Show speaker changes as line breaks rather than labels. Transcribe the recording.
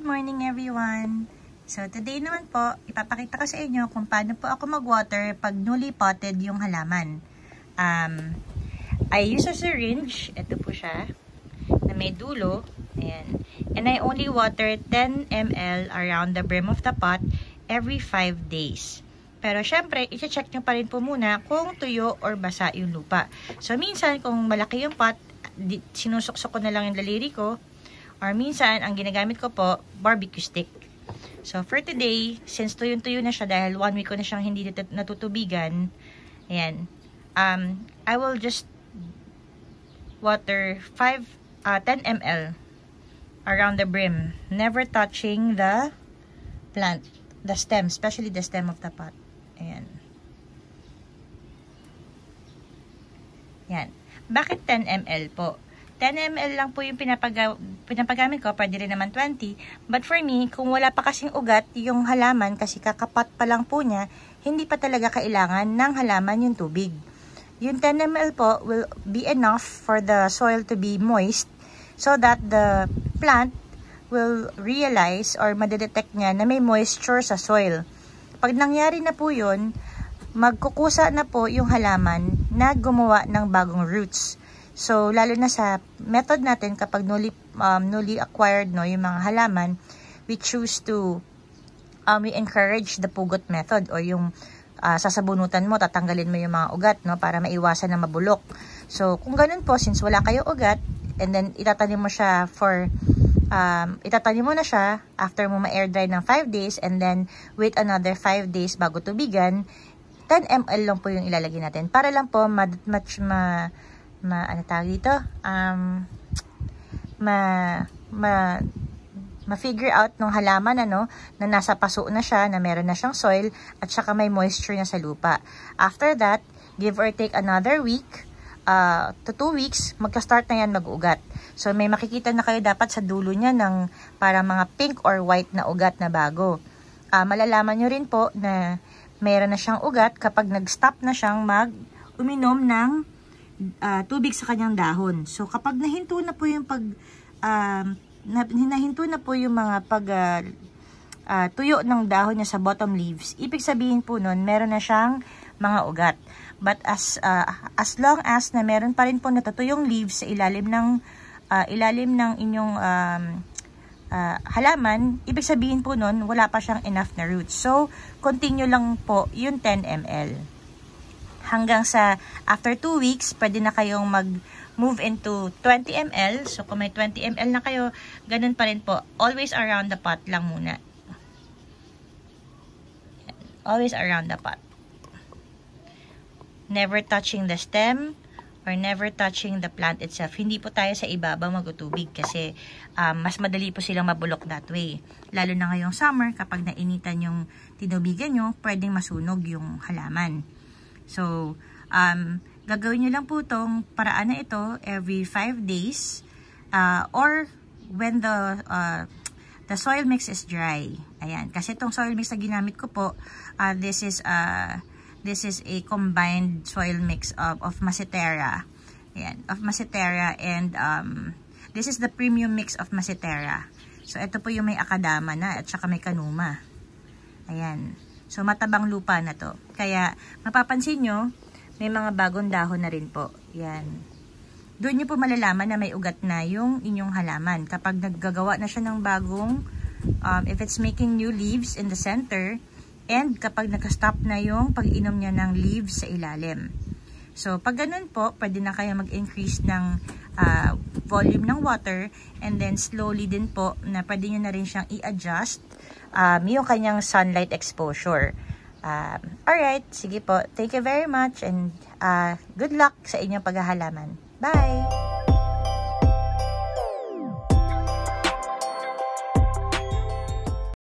morning everyone! So today naman po, ipapakita ko sa inyo kung paano po ako mag-water pag newly potted yung halaman. I use a syringe, ito po siya, na may dulo, ayan. And I only water 10 ml around the brim of the pot every 5 days. Pero syempre, i-check nyo pa rin po muna kung tuyo or basa yung lupa. So minsan, kung malaki yung pot, sinusuksok ko na lang yung daliri ko. Or minsan, ang ginagamit ko po, barbecue stick. So, for today, since tuyong-tuyo na siya dahil 1 week ko na siyang hindi natutubigan, ayan, I will just water 10 ml around the brim, never touching the plant, the stem, especially the stem of the pot. Ayan. Yan. Bakit 10 ml po? 10 ml lang po yung pinapagamit ko, pwede rin naman 20. But for me, kung wala pa kasing ugat yung halaman, kasi kakapat pa lang po niya, hindi pa talaga kailangan ng halaman yung tubig. Yung 10 ml po will be enough for the soil to be moist so that the plant will realize or madedetect niya na may moisture sa soil. Pag nangyari na po yun, magkukusa na po yung halaman na gumawa ng bagong roots. So, lalo na sa method natin kapag newly acquired yung mga halaman, we choose to we encourage the pugot method o yung sasabunutan mo, tatanggalin mo yung mga ugat para maiwasan na mabulok. So, kung ganun po, since wala kayo ugat, and then itatanim mo siya itatanim mo na siya after mo ma-air dry ng 5 days and then wait another 5 days bago tubigan, 10 ml lang po yung ilalagay natin para lang po ma-figure out ng halaman na nasa paso na siya, na meron na siyang soil at saka may moisture na sa lupa. After that, give or take another week to 2 weeks, magka-start na yan mag-ugat. So may makikita na kayo dapat sa dulo niya ng para mga pink or white na ugat na bago. Malalaman nyo rin po na meron na siyang ugat kapag nag-stop na siyang uminom ng tubig sa kanyang dahon. So kapag nahinto na po yung nahinto na po yung mga tuyo ng dahon niya sa bottom leaves, ibig sabihin po nun meron na siyang mga ugat. But as long as na meron pa rin po natutuyong leaves sa ilalim ng inyong halaman, ibig sabihin po nun wala pa siyang enough na roots. So continue lang po yung 10 ml. Hanggang sa after 2 weeks, pwede na kayong mag-move into 20 ml. So, kung may 20 ml na kayo, ganun pa rin po. Always around the pot lang muna. Always around the pot. Never touching the stem or never touching the plant itself. Hindi po tayo sa ibabaw magutubig kasi mas madali po silang mabulok that way. Lalo na ngayong summer, kapag nainitan yung tinubigan nyo, pwedeng masunog yung halaman. So, gagawin nyo lang po itong paraan na ito every 5 days or when the soil mix is dry. Ayan. Kasi itong soil mix na ginamit ko po, this is a combined soil mix of Macetera. Ayan. Of Macetera and this is the premium mix of Macetera. So, ito po yung may akadama na at saka may kanuma. Ayan. So, matabang lupa na to. Kaya, mapapansin nyo, may mga bagong dahon na rin po. Yan. Doon nyo po malalaman na may ugat na yung inyong halaman. Kapag naggagawa na siya ng bagong, if it's making new leaves in the center, and kapag nagka-stop na yung pag-inom niya ng leaves sa ilalim. So, pag ganun po, pwede na kayo mag-increase ng volume ng water, and then slowly din po, na pwede nyo na rin siyang i-adjust yung kanyang sunlight exposure. Alright, sige po. Thank you very much and good luck sa inyong paghahalaman. Bye!